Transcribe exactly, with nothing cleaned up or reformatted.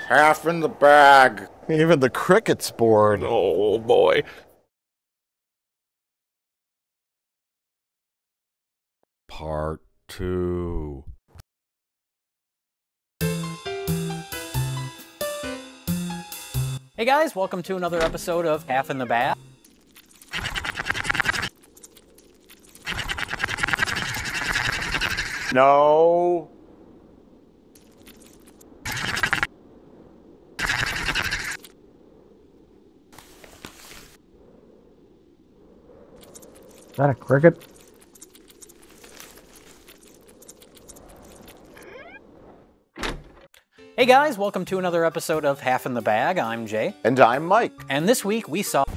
half in the bag. Even the cricket's bored. Oh boy. Part two. Hey guys, welcome to another episode of Half in the Bag. No. Is that a cricket? Hey guys, welcome to another episode of Half in the Bag. I'm Jay. And I'm Mike. And this week we saw